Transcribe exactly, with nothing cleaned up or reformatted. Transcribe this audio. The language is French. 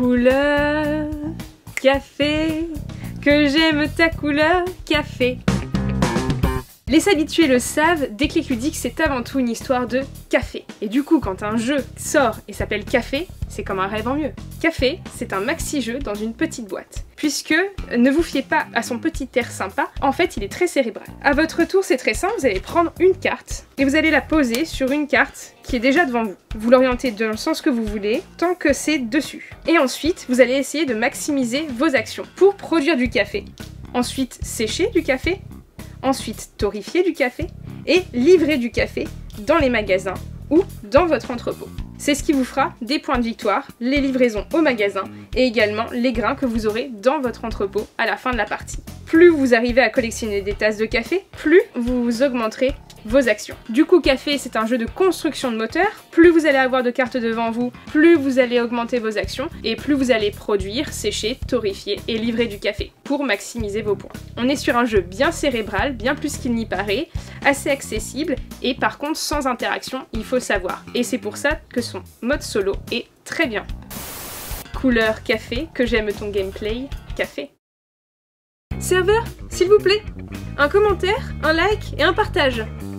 Couleur café, que j'aime ta couleur café. Les habitués le savent, Déclic Ludique c'est avant tout une histoire de café. Et du coup quand un jeu sort et s'appelle Café, c'est comme un rêve en mieux. Café, c'est un maxi-jeu dans une petite boîte. Puisque, ne vous fiez pas à son petit air sympa, en fait il est très cérébral. À votre tour c'est très simple, vous allez prendre une carte et vous allez la poser sur une carte qui est déjà devant vous. Vous l'orientez dans le sens que vous voulez, tant que c'est dessus. Et ensuite, vous allez essayer de maximiser vos actions pour produire du café. Ensuite, sécher du café. Ensuite, torréfier du café et livrer du café dans les magasins ou dans votre entrepôt. C'est ce qui vous fera des points de victoire, les livraisons au magasin et également les grains que vous aurez dans votre entrepôt à la fin de la partie. Plus vous arrivez à collectionner des tasses de café, plus vous augmenterez vos actions. Du coup, Café, c'est un jeu de construction de moteur. Plus vous allez avoir de cartes devant vous, plus vous allez augmenter vos actions et plus vous allez produire, sécher, torréfier et livrer du café pour maximiser vos points. On est sur un jeu bien cérébral, bien plus qu'il n'y paraît, assez accessible et par contre sans interaction, il faut le savoir. Et c'est pour ça que son mode solo est très bien. Couleur café, que j'aime ton gameplay, café. Serveur, s'il vous plaît, un commentaire, un like et un partage.